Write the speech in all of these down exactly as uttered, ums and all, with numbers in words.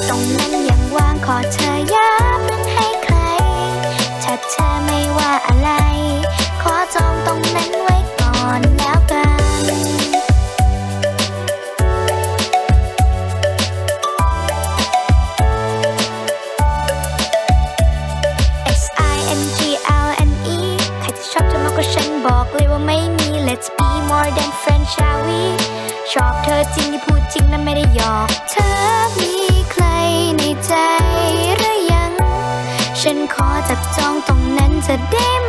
ตรงนั้นยังว่างขอเธออย่าเพิ่งให้ใครถ้าเธอไม่ว่าอะไรขอจองตรงนั้นไว้ก่อนแล้วกัน S I N G L N E ใครจะชอบเธอมากกว่าฉันบอกเลยว่าไม่มี Let's be more than friends shall we ชอบเธอจริงที่พูดจริงนะไม่ได้หยอกเธอมีใครในใจหรือยังฉันขอจับจองตรงนั้นจะได้ไหม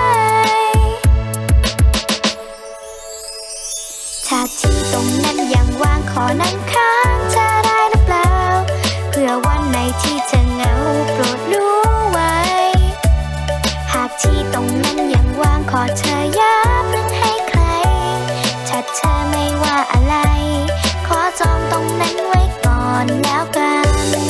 ถ้าที่ตรงนั้นยังว่างขอนั่งข้างเธอได้หรือเปล่าเพื่อวันไหนที่เธอเหงาโปรดรู้ไว้หากที่ตรงนั้นยังว่างขอเธออย่าเพิ่งให้ใครถ้าเธอไม่ว่าอะไรขอจองตรงนั้นไว้ก่อนแล้วกัน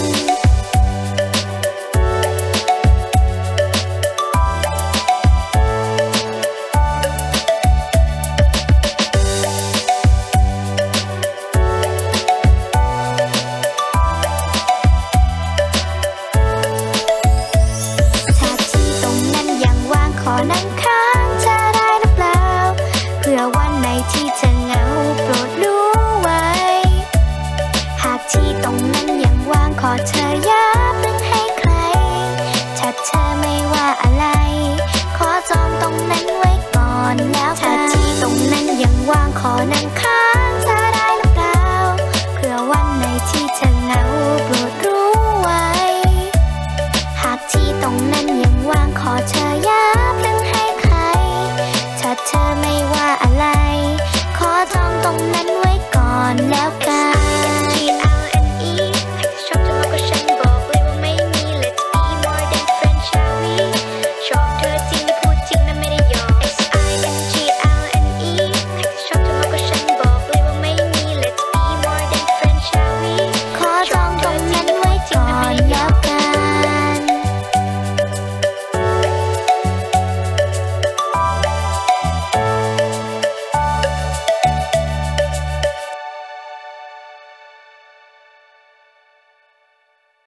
ขอนั่งข้างเธอได้หรือเปล่าเพื่อวันไหนที่เธอเหงาโปรดรู้ไว้หากที่ตรงนั้นยังว่างขอเธออย่าเพิ่งให้ใครถ้าเธอไม่ว่าอะไรขอจองตรงนั้นไว้ก่อนแล้วกันถ้าที่ตรงนั้นยังว่างขอนั่ง